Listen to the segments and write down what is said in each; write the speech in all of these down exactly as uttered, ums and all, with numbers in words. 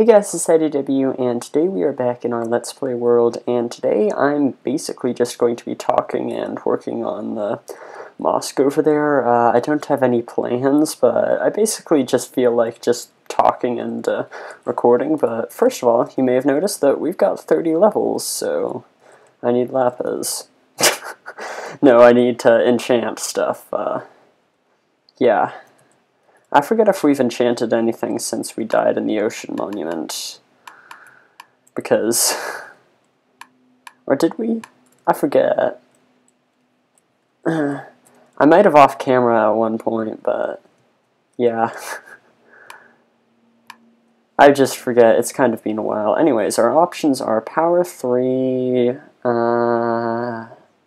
Hey guys, it's I D W, and today we are back in our Let's Play world, and today I'm basically just going to be talking and working on the mosque over there. Uh, I don't have any plans, but I basically just feel like just talking and uh, recording. But first of all, you may have noticed that we've got thirty levels, so I need lapis. No, I need to enchant stuff. Uh, yeah. I forget if we've enchanted anything since we died in the ocean monument. Because... Or did we? I forget. I might have off camera at one point, but... Yeah. I just forget. It's kind of been a while. Anyways, our options are power three... Uh...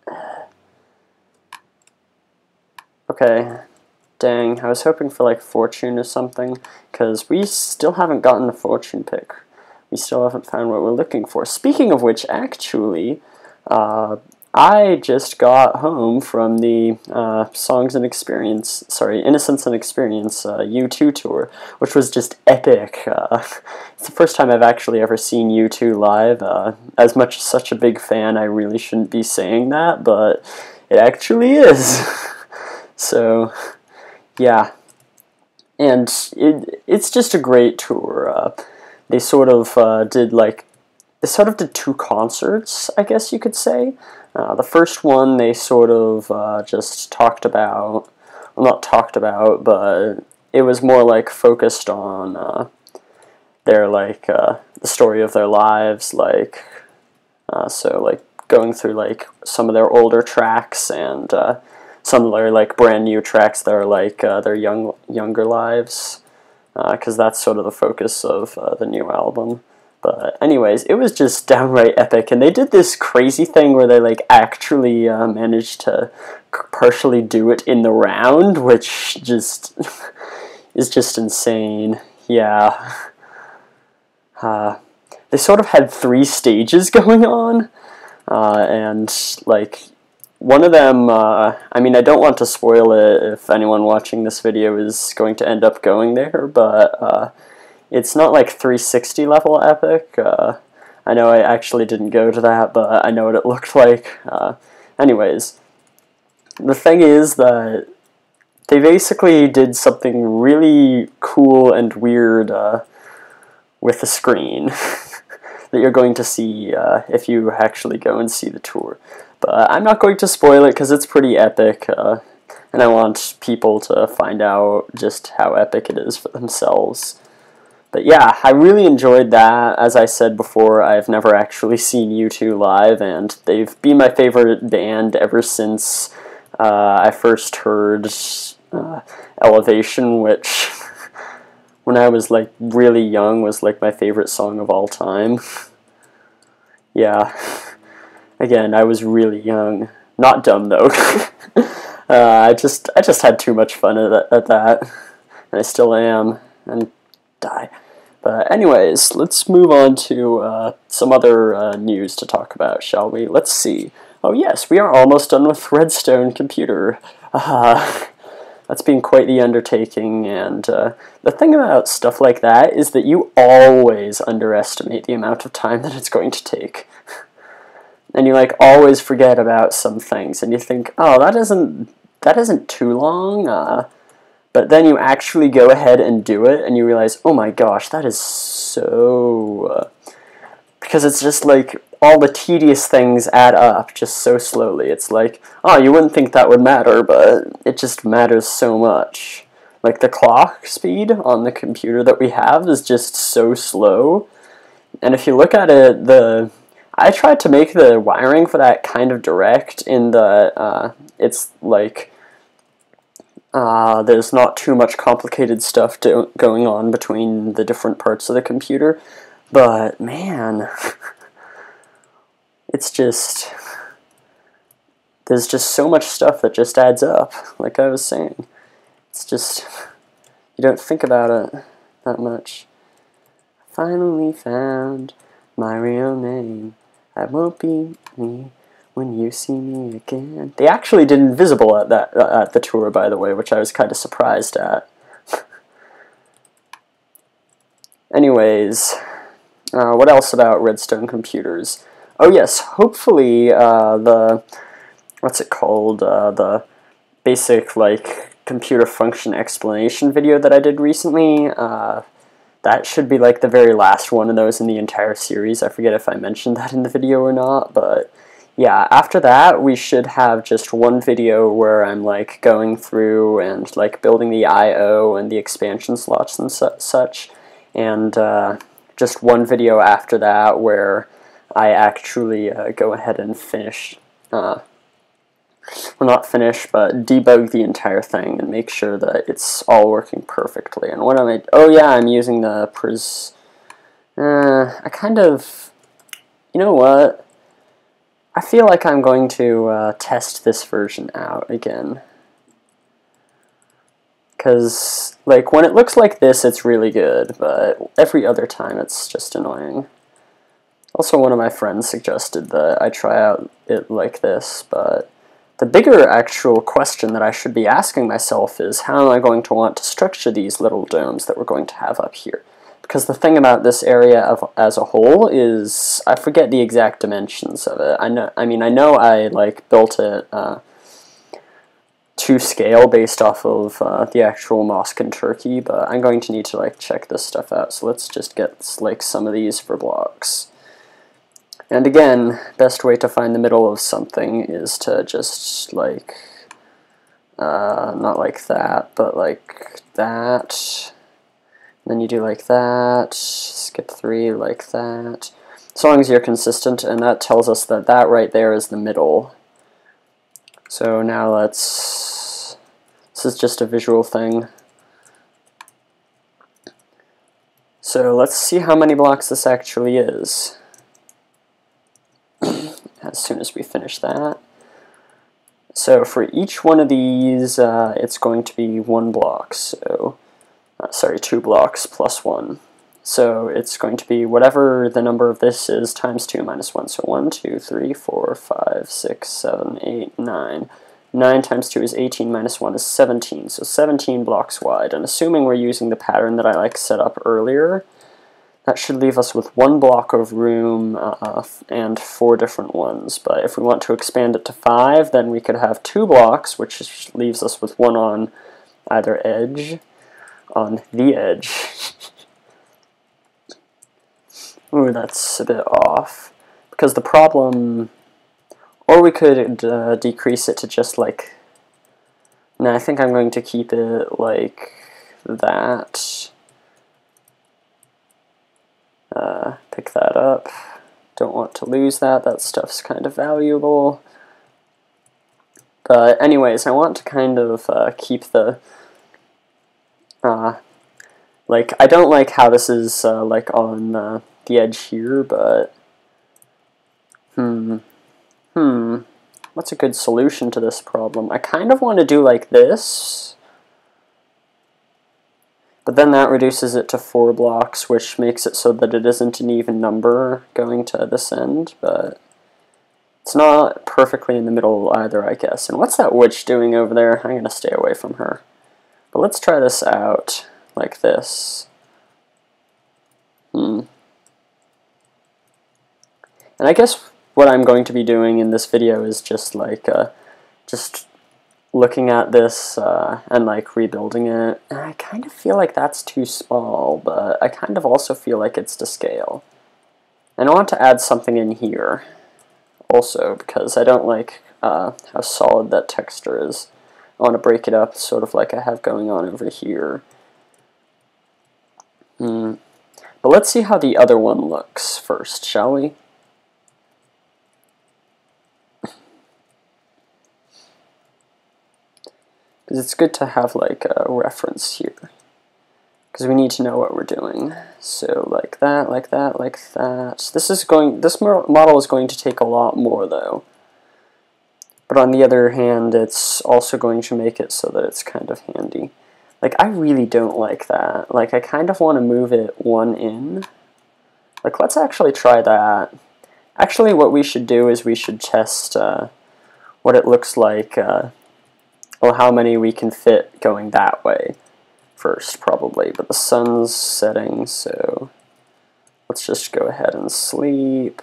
Okay. Dang, I was hoping for like fortune or something, because we still haven't gotten a fortune pick. We still haven't found what we're looking for. Speaking of which, actually, uh, I just got home from the uh, Songs and Experience, sorry, Innocence and Experience uh, U two tour, which was just epic. Uh, it's the first time I've actually ever seen U two live. Uh, as much as such a big fan, I really shouldn't be saying that, but it actually is. So... Yeah, and it, it's just a great tour. Uh, they sort of uh, did like, they sort of did two concerts, I guess you could say. Uh, the first one they sort of uh, just talked about, well not talked about, but it was more like focused on uh, their like, uh, the story of their lives, like, uh, so like going through like some of their older tracks and uh, some of their like brand new tracks that are like uh, their young younger lives, because uh, that's sort of the focus of uh, the new album. But anyways, it was just downright epic, and they did this crazy thing where they like actually uh, managed to partially do it in the round, which just is just insane. Yeah, uh, they sort of had three stages going on, uh, and like. One of them, uh, I mean, I don't want to spoil it if anyone watching this video is going to end up going there, but uh, it's not like three sixty level epic. Uh, I know I actually didn't go to that, but I know what it looked like. Uh, anyways, the thing is that they basically did something really cool and weird uh, with the screen that you're going to see uh, if you actually go and see the tour. But I'm not going to spoil it because it's pretty epic, uh, and I want people to find out just how epic it is for themselves. But yeah, I really enjoyed that. As I said before, I've never actually seen U two live, and they've been my favorite band ever since uh, I first heard uh, Elevation, which when I was like really young was like my favorite song of all time. Yeah. Again, I was really young. Not dumb though. uh, I just I just had too much fun at, at that, and I still am, and die. But anyways, let's move on to uh, some other uh, news to talk about, shall we? Let's see. Oh yes, we are almost done with Redstone Computer. Uh, that's been quite the undertaking, and uh, the thing about stuff like that is that you always underestimate the amount of time that it's going to take. And you like always forget about some things, and you think, oh, that isn't that isn't too long. Uh, but then you actually go ahead and do it, and you realize, oh my gosh, that is so. Uh, because it's just like all the tedious things add up just so slowly. It's like, oh, you wouldn't think that would matter, but it just matters so much. Like the clock speed on the computer that we have is just so slow, and if you look at it, the I tried to make the wiring for that kind of direct in the, uh, it's like, uh, there's not too much complicated stuff to, going on between the different parts of the computer, but man, it's just, there's just so much stuff that just adds up, like I was saying. It's just, you don't think about it that much. Finally found my real name. I won't be me when you see me again. They actually did Invisible at that uh, at the tour, by the way, which I was kind of surprised at. anyways, uh, what else about redstone computers? Oh yes, hopefully uh, the, what's it called, uh, the basic, like, computer function explanation video that I did recently, uh, that should be, like, the very last one of those in the entire series. I forget if I mentioned that in the video or not, but yeah, after that, we should have just one video where I'm, like, going through and, like, building the I O and the expansion slots and su such, and uh, just one video after that where I actually uh, go ahead and finish, uh, well, not finish, but debug the entire thing and make sure that it's all working perfectly. And what am I, oh yeah, I'm using the pres, uh, I kind of, you know what? I feel like I'm going to uh, test this version out again. Because, like, when it looks like this, it's really good, but every other time it's just annoying. Also, one of my friends suggested that I try out it like this, but the bigger actual question that I should be asking myself is, how am I going to want to structure these little domes that we're going to have up here? Because the thing about this area of, as a whole is, I forget the exact dimensions of it. I know, I mean, I know I like built it uh, to scale based off of uh, the actual mosque in Turkey, but I'm going to need to like check this stuff out. So let's just get like some of these for blocks. And again, best way to find the middle of something is to just like, uh, not like that, but like that. Then you do like that, skip three like that, as long as you're consistent, and that tells us that that right there is the middle. So now let's, this is just a visual thing. So let's see how many blocks this actually is, as soon as we finish that. So for each one of these, uh, it's going to be one block, so Uh, sorry, two blocks plus one. So it's going to be whatever the number of this is times two minus one. So one, two, three, four, five, six, seven, eight, nine. nine times two is eighteen, minus one is seventeen. So seventeen blocks wide. And assuming we're using the pattern that I like set up earlier, that should leave us with one block of room uh, and four different ones. But if we want to expand it to five, then we could have two blocks, which leaves us with one on either edge. On the edge. Ooh, that's a bit off. Because the problem... Or we could uh, decrease it to just like... No, I think I'm going to keep it like that. Uh, pick that up. Don't want to lose that. That stuff's kind of valuable. But anyways, I want to kind of uh, keep the... Uh, like, I don't like how this is, uh, like, on uh, the edge here, but, hmm, hmm, what's a good solution to this problem? I kind of want to do like this, but then that reduces it to four blocks, which makes it so that it isn't an even number going to this end, but it's not perfectly in the middle either, I guess. And what's that witch doing over there? I'm going to stay away from her. But let's try this out, like this. Hmm. And I guess what I'm going to be doing in this video is just like, uh, just looking at this uh, and like rebuilding it. And I kind of feel like that's too small, but I kind of also feel like it's to scale. And I want to add something in here also, because I don't like uh, how solid that texture is. I want to break it up, sort of like I have going on over here. Hmm. But let's see how the other one looks first, shall we? Because it's good to have like a reference here. Because we need to know what we're doing. So like that, like that, like that. This is going. This model is going to take a lot more though. But on the other hand, it's also going to make it so that it's kind of handy. Like, I really don't like that. Like, I kind of want to move it one in. Like, let's actually try that. Actually, what we should do is we should test uh, what it looks like, uh, or how many we can fit going that way. first, probably, but the sun's setting, so let's just go ahead and sleep.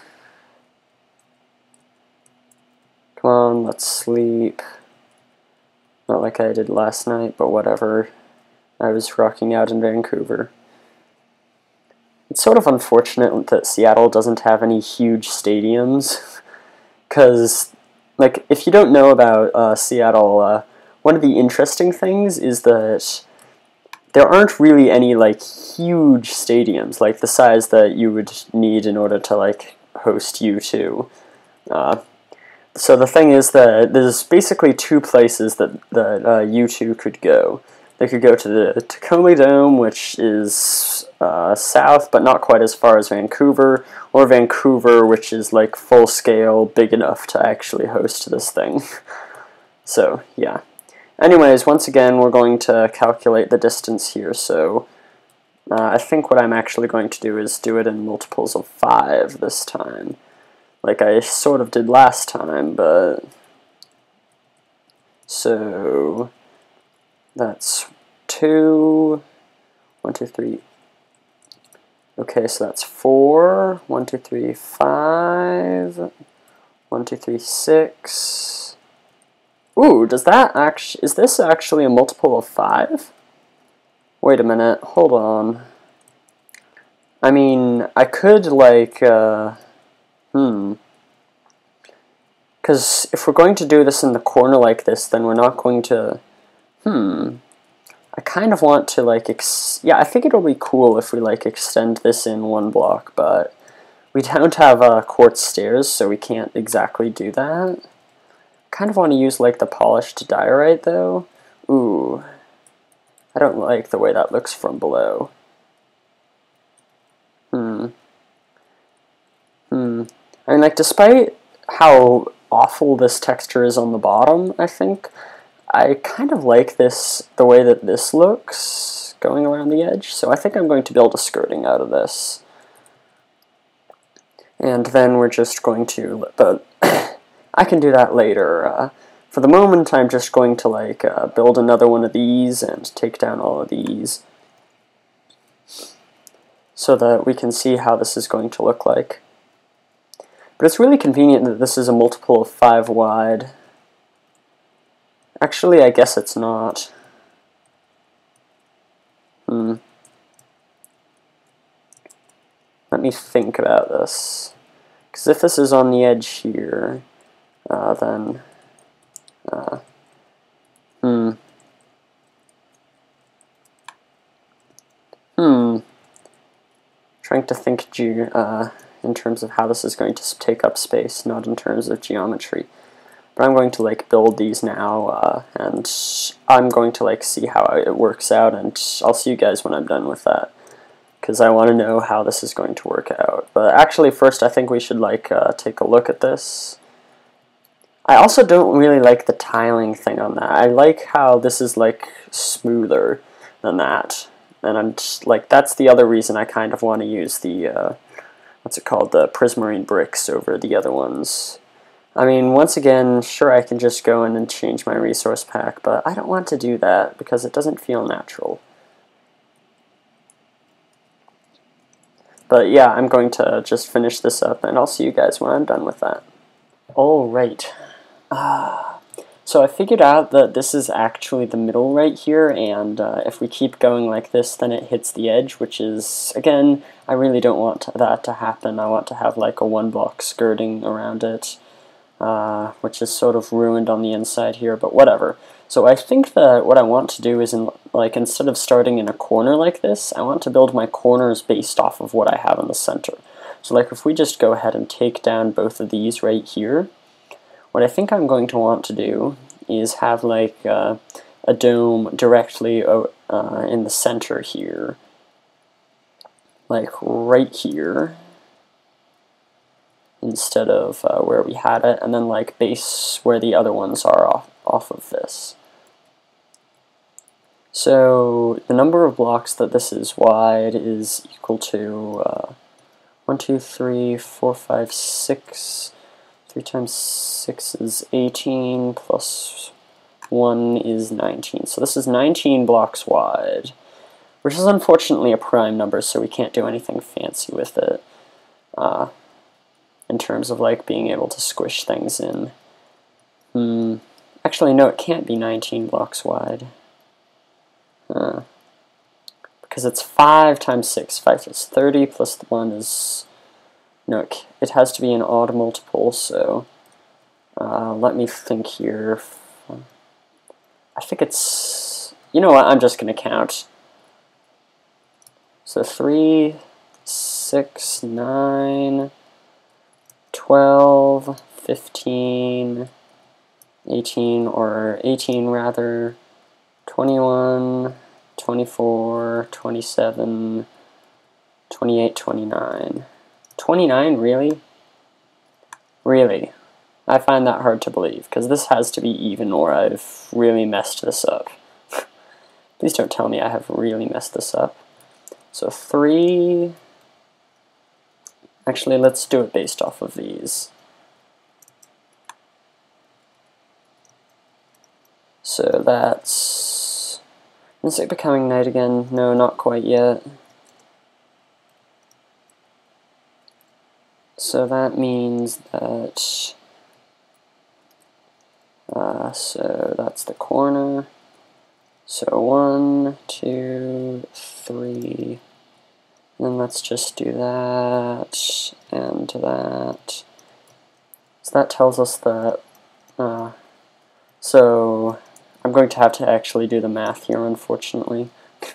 Come on, let's sleep. Not like I did last night, but whatever. I was rocking out in Vancouver. It's sort of unfortunate that Seattle doesn't have any huge stadiums, because, like, if you don't know about uh, Seattle, uh, one of the interesting things is that there aren't really any, like, huge stadiums, like the size that you would need in order to, like, host U two. Uh, so the thing is that there's basically two places that, that uh, U two could go. They could go to the Tacoma Dome, which is uh, south, but not quite as far as Vancouver, or Vancouver, which is, like, full-scale, big enough to actually host this thing. So, yeah. Anyways, once again, we're going to calculate the distance here, so uh, I think what I'm actually going to do is do it in multiples of five this time, like I sort of did last time, but... So... That's two, one, two, three. Okay, so that's four, one, two, three, five, one, two, three, six. Ooh, does that actually, is this actually a multiple of five? Wait a minute, hold on. I mean, I could, like, uh, hmm. Because if we're going to do this in the corner like this, then we're not going to... Hmm. I kind of want to, like, ex yeah, I think it'll be cool if we, like, extend this in one block, but we don't have uh, quartz stairs, so we can't exactly do that. Kind of want to use, like, the polished diorite, though. Ooh. I don't like the way that looks from below. Hmm. Hmm. I mean, like, despite how awful this texture is on the bottom, I think, I kind of like this, the way that this looks, going around the edge, so I think I'm going to build a skirting out of this. And then we're just going to, but I can do that later. Uh, for the moment, I'm just going to, like, uh, build another one of these and take down all of these, so that we can see how this is going to look like. But it's really convenient that this is a multiple of five wide. Actually, I guess it's not. Hmm. Let me think about this. Because if this is on the edge here, uh, then... Uh, hmm. Hmm. Trying to think ge uh, in terms of how this is going to take up space, not in terms of geometry. But I'm going to, like, build these now, uh, and I'm going to, like, see how it works out, and I'll see you guys when I'm done with that, because I want to know how this is going to work out. But actually, first, I think we should, like, uh, take a look at this. I also don't really like the tiling thing on that. I like how this is, like, smoother than that, and I'm just, like, that's the other reason I kind of want to use the, uh, what's it called, the prismarine bricks over the other ones. I mean, once again, sure, I can just go in and change my resource pack, but I don't want to do that because it doesn't feel natural. But yeah, I'm going to just finish this up, and I'll see you guys when I'm done with that. Alright. Ah. So I figured out that this is actually the middle right here, and uh, if we keep going like this, then it hits the edge, which is, again, I really don't want that to happen. I want to have, like, a one-block skirting around it. Uh, which is sort of ruined on the inside here, but whatever. So I think that what I want to do is, in, like, instead of starting in a corner like this, I want to build my corners based off of what I have in the center. So, like, if we just go ahead and take down both of these right here, what I think I'm going to want to do is have, like, uh, a dome directly uh, in the center here, like right here, instead of uh, where we had it, and then, like, base where the other ones are off, off of this. So the number of blocks that this is wide is equal to uh, one, two, three, four, five, six. three times six is eighteen, plus one is nineteen. So this is nineteen blocks wide. which is unfortunately a prime number, so we can't do anything fancy with it uh, in terms of like being able to squish things in. Hmm. Actually, no, it can't be nineteen blocks wide. Uh, because it's five times six. five is thirty, plus the one is... No, it, it has to be an odd multiple, so... Uh, let me think here. I think it's... You know what, I'm just going to count. So three, six, nine, twelve, fifteen, eighteen, or eighteen rather, twenty-one, twenty-four, twenty-seven, twenty-eight, twenty-nine. twenty-nine, really? Really? I find that hard to believe, because this has to be even or I've really messed this up. Please don't tell me I have really messed this up. So three... Actually, let's do it based off of these. So that's... Is it becoming night again? No, not quite yet. So that means that... Uh, so that's the corner. So one, two, three, and let's just do that, and that. So that tells us that, uh, so I'm going to have to actually do the math here, unfortunately.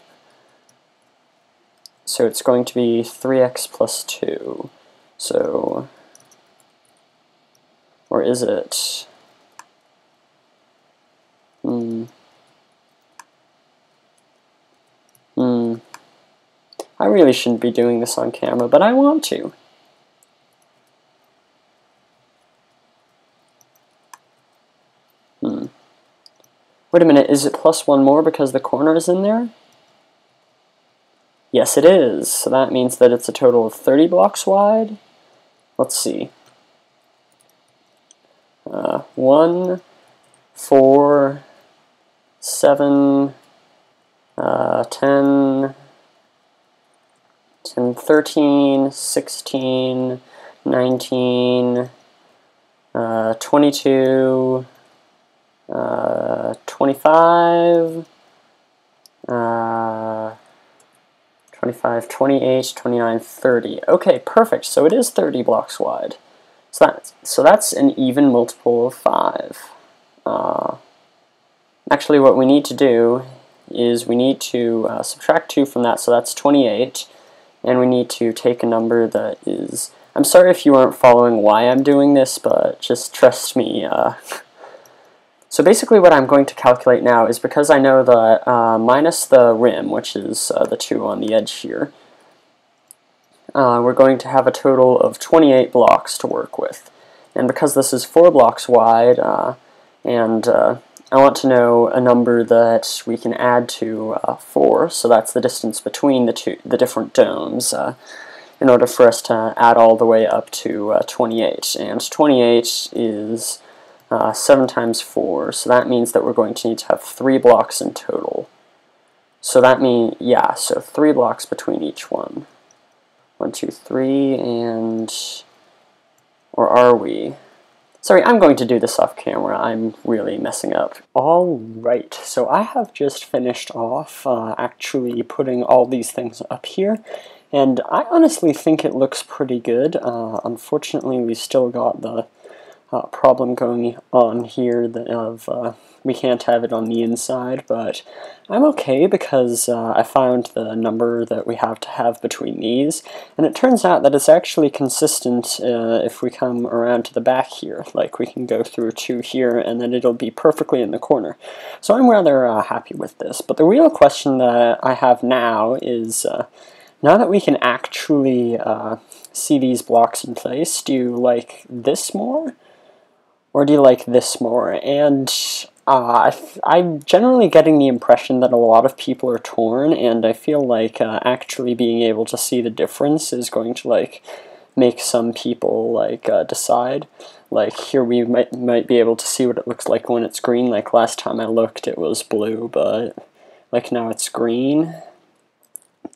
So it's going to be three x plus two, so, or is it? Hmm. Hmm. I really shouldn't be doing this on camera, but I want to. Hmm. Wait a minute, is it plus one more because the corner is in there? Yes, it is. So that means that it's a total of thirty blocks wide. Let's see. Uh, one, four, seven, uh, ten, ten, thirteen, sixteen, nineteen, uh, twenty-two, uh, twenty-five, uh, twenty-five, twenty-eight, twenty-nine, thirty. Okay, perfect. So it is thirty blocks wide. So that's, so that's an even multiple of five. Uh, actually, what we need to do is we need to uh, subtract two from that, so that's twenty-eight, and we need to take a number that is... I'm sorry if you aren't following why I'm doing this, but just trust me. Uh, so basically what I'm going to calculate now is, because I know that uh, minus the rim, which is uh, the two on the edge here, uh, we're going to have a total of twenty-eight blocks to work with. And because this is four blocks wide, uh, and uh, I want to know a number that we can add to uh, four, so that's the distance between the two, the different domes, uh, in order for us to add all the way up to uh, twenty-eight. And twenty-eight is uh, seven times four, so that means that we're going to need to have three blocks in total. So that means, yeah, so three blocks between each one. One, two, three, and... or are we? Sorry, I'm going to do this off camera. I'm really messing up. Alright, so I have just finished off uh, actually putting all these things up here, and I honestly think it looks pretty good. Uh, unfortunately, we still got the uh, problem going on here that of uh, we can't have it on the inside, but I'm okay because uh, I found the number that we have to have between these, and it turns out that it's actually consistent uh, if we come around to the back here. Like, we can go through two here, and then it'll be perfectly in the corner. So I'm rather uh, happy with this. But the real question that I have now is, uh, now that we can actually uh, see these blocks in place, do you like this more? Or do you like this more? And uh, I'm generally getting the impression that a lot of people are torn, and I feel like uh, actually being able to see the difference is going to like make some people like uh, decide. Like here we might might be able to see what it looks like when it's green. Like last time I looked it was blue, but like now it's green.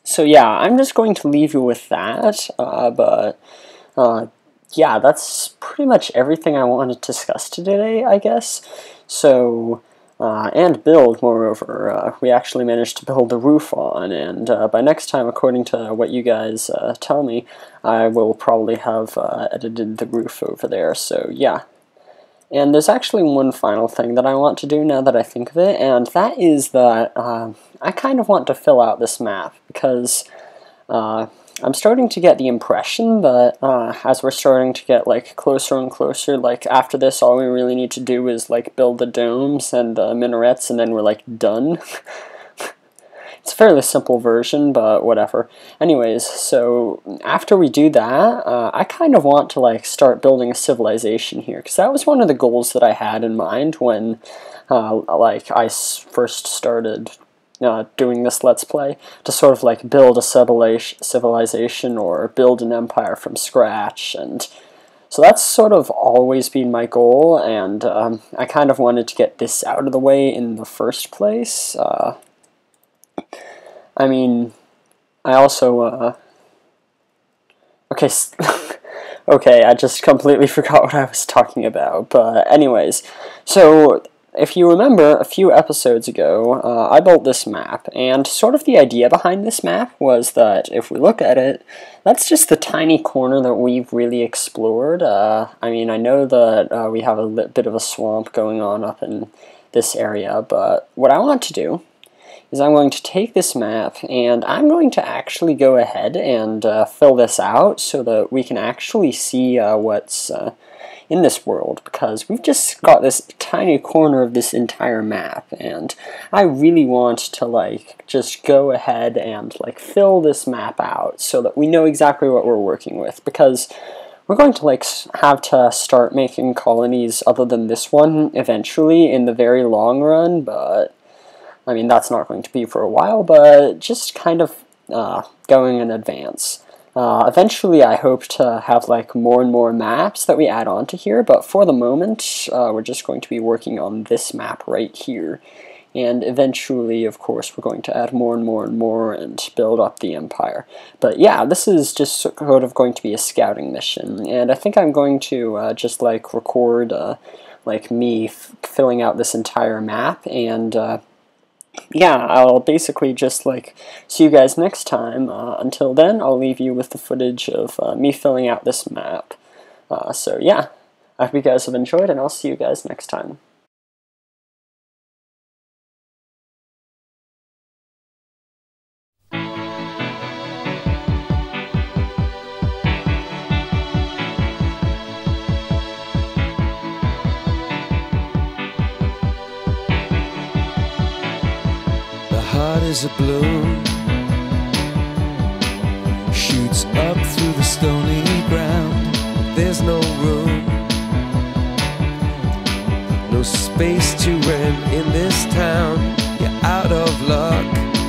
So yeah, I'm just going to leave you with that, uh, but uh, yeah, that's pretty much everything I wanted to discuss today, I guess. So, uh, and build, moreover, uh, we actually managed to build a roof on, and uh, by next time, according to what you guys uh, tell me, I will probably have uh, edited the roof over there, so yeah. And there's actually one final thing that I want to do now that I think of it, and that is that uh, I kind of want to fill out this map, because uh, I'm starting to get the impression that uh, as we're starting to get like closer and closer, like after this all we really need to do is like build the domes and uh, minarets, and then we're like done. It's a fairly simple version, but whatever. Anyways, so after we do that, uh, I kind of want to like start building a civilization here, because that was one of the goals that I had in mind when uh, like I first started uh, doing this Let's Play, to sort of like build a civilization or build an empire from scratch. And so that's sort of always been my goal, and um, I kind of wanted to get this out of the way in the first place. Uh, I mean, I also, uh, okay, okay, I just completely forgot what I was talking about, but anyways, so, if you remember, a few episodes ago, uh, I built this map, and sort of the idea behind this map was that, if we look at it, that's just the tiny corner that we've really explored. uh, I mean, I know that uh, we have a bit of a swamp going on up in this area, but what I want to do is I'm going to take this map, and I'm going to actually go ahead and uh, fill this out so that we can actually see uh, what's uh, in this world, because we've just got this tiny corner of this entire map, and I really want to like just go ahead and like fill this map out so that we know exactly what we're working with, because we're going to like have to start making colonies other than this one eventually in the very long run, but I mean, that's not going to be for a while, but just kind of uh, going in advance. Uh, eventually, I hope to have like more and more maps that we add on to here, but for the moment, uh, we're just going to be working on this map right here. And eventually, of course, we're going to add more and more and more and build up the empire. But yeah, this is just sort of going to be a scouting mission, and I think I'm going to uh, just like record uh, like me f filling out this entire map, and uh, yeah, I'll basically just like see you guys next time. Uh, until then, I'll leave you with the footage of uh, me filling out this map. Uh, so yeah, I hope you guys have enjoyed, and I'll see you guys next time. Heart is a balloon, shoots up through the stony ground. There's no room, no space to rent in this town. You're out of luck,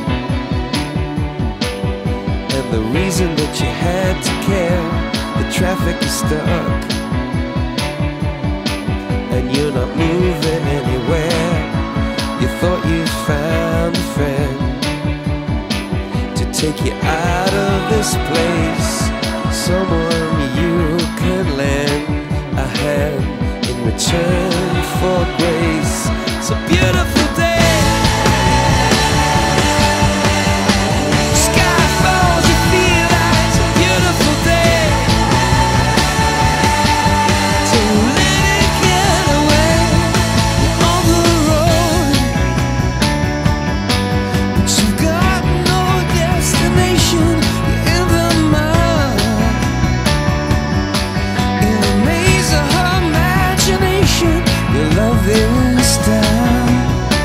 and the reason that you had to care, the traffic is stuck, and you're not moving anywhere. You thought you found a friend to take you out of this place, someone you could lend a hand in return for grace. It's a beautiful day. Sky falls, you feel like it's a beautiful day. So let it get away. You're on the road, but you've got no destination. You're in the mud, in a maze of her imagination. Your love is down.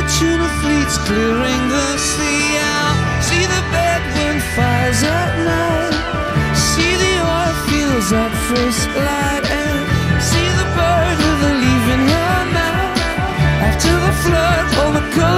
tuna fleets clearing the sea out. See the bedouin fires at night. See the oil fields at first light. And see the bird with a leaf in her mouth. After the flood, all the colors